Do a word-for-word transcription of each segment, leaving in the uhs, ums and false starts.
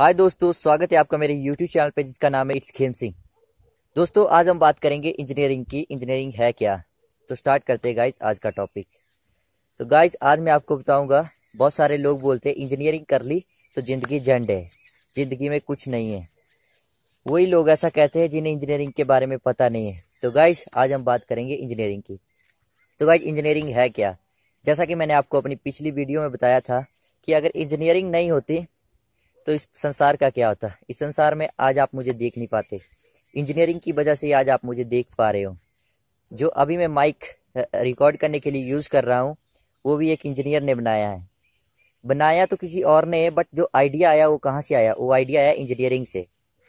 हाय दोस्तों, स्वागत है आपका मेरे यूट्यूब चैनल पे जिसका नाम है इट्स खेम सिंह। दोस्तों, आज हम बात करेंगे इंजीनियरिंग की। इंजीनियरिंग है क्या? तो स्टार्ट करते हैं गाइज आज का टॉपिक। तो गाइज आज मैं आपको बताऊंगा, बहुत सारे लोग बोलते हैं इंजीनियरिंग कर ली तो जिंदगी झंड है, जिंदगी में कुछ नहीं है। वही लोग ऐसा कहते हैं जिन्हें इंजीनियरिंग के बारे में पता नहीं है। तो गाइज आज हम बात करेंगे इंजीनियरिंग की। तो गाइज इंजीनियरिंग है क्या? जैसा कि मैंने आपको अपनी पिछली वीडियो में बताया था कि अगर इंजीनियरिंग नहीं होती तो इस संसार का क्या होता। इस संसार में आज आप मुझे देख नहीं पाते, इंजीनियरिंग की वजह से आज आप मुझे देख पा रहे हो। जो अभी मैं माइक रिकॉर्ड करने के लिए यूज कर रहा हूँ वो भी एक इंजीनियर ने बनाया है। बनाया तो किसी और ने है, बट जो आइडिया आया वो कहाँ से आया? वो आइडिया आया इंजीनियरिंग से।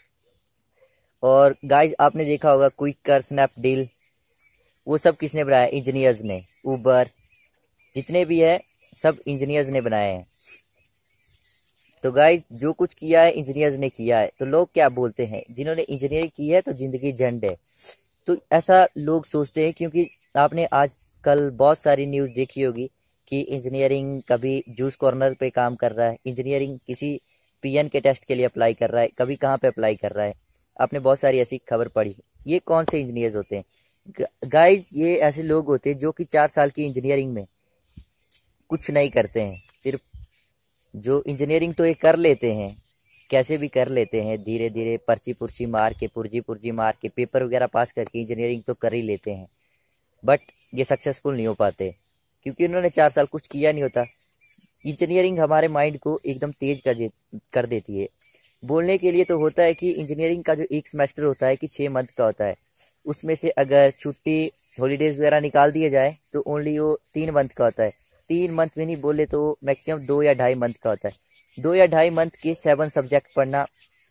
और गाइज आपने देखा होगा क्विकर, स्नैपडील, वो सब किसने बनाया? इंजीनियर्स ने। उबर, जितने भी है सब इंजीनियर्स ने बनाए हैं। तो गाइज जो कुछ किया है इंजीनियर्स ने किया है। तो लोग क्या बोलते हैं, जिन्होंने इंजीनियरिंग की है तो जिंदगी झंड है। तो ऐसा लोग सोचते हैं क्योंकि आपने आजकल बहुत सारी न्यूज़ देखी होगी कि इंजीनियरिंग कभी जूस कॉर्नर पे काम कर रहा है, इंजीनियरिंग किसी पीएन के टेस्ट के लिए अप्लाई कर रहा है, कभी कहाँ पे अप्लाई कर रहा है। आपने बहुत सारी ऐसी खबर पढ़ी। ये कौन से इंजीनियर्स होते हैं? गाइज ये ऐसे लोग होते हैं जो कि चार साल की इंजीनियरिंग में कुछ नहीं करते हैं। सिर्फ जो इंजीनियरिंग तो ये कर लेते हैं, कैसे भी कर लेते हैं, धीरे धीरे पर्ची पुर्ची मार के, पुर्जी पुर्जी मार के, पेपर वगैरह पास करके इंजीनियरिंग तो कर ही लेते हैं। बट ये सक्सेसफुल नहीं हो पाते क्योंकि उन्होंने चार साल कुछ किया नहीं होता। इंजीनियरिंग हमारे माइंड को एकदम तेज कर कर देती है। बोलने के लिए तो होता है कि इंजीनियरिंग का जो एक सेमेस्टर होता है कि छः मंथ का होता है, उसमें से अगर छुट्टी हॉलीडेज वगैरह निकाल दिए जाए तो ओनली वो तीन मंथ का होता है। तीन मंथ में नहीं बोले तो मैक्सिमम दो या ढाई मंथ का होता है। दो या ढाई मंथ के सेवन सब्जेक्ट पढ़ना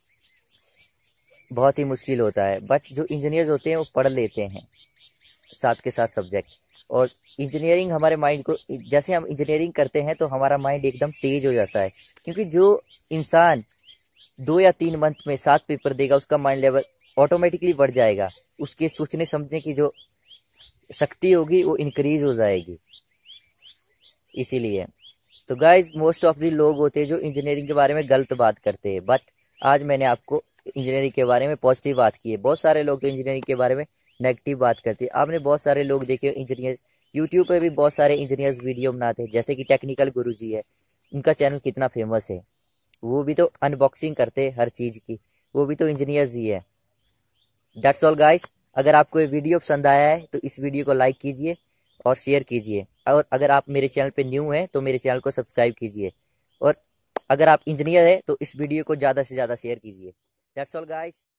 बहुत ही मुश्किल होता है। बट जो इंजीनियर्स होते हैं वो पढ़ लेते हैं साथ के साथ सब्जेक्ट। और इंजीनियरिंग हमारे माइंड को, जैसे हम इंजीनियरिंग करते हैं तो हमारा माइंड एकदम तेज हो जाता है। क्योंकि जो इंसान दो या तीन मंथ में सात पेपर देगा उसका माइंड लेवल ऑटोमेटिकली बढ़ जाएगा। उसके सोचने समझने की जो शक्ति होगी वो इंक्रीज हो जाएगी। इसीलिए तो गाइज मोस्ट ऑफ द लोग होते हैं जो इंजीनियरिंग के बारे में गलत बात करते हैं। बट आज मैंने आपको इंजीनियरिंग के बारे में पॉजिटिव बात की है। बहुत सारे लोग तो इंजीनियरिंग के बारे में नेगेटिव बात करते हैं। आपने बहुत सारे लोग देखे इंजीनियर, यूट्यूब पे भी बहुत सारे इंजीनियर्स वीडियो बनाते हैं, जैसे कि टेक्निकल गुरु जी है। उनका चैनल कितना फेमस है, वो भी तो अनबॉक्सिंग करते हैं हर चीज़ की, वो भी तो इंजीनियर्स ही है। That's all guys. अगर आपको ये वीडियो पसंद आया है तो इस वीडियो को लाइक कीजिए और शेयर कीजिए। और अगर आप मेरे चैनल पे न्यू हैं तो मेरे चैनल को सब्सक्राइब कीजिए। और अगर आप इंजीनियर हैं तो इस वीडियो को ज़्यादा से ज़्यादा शेयर कीजिए। That's all guys.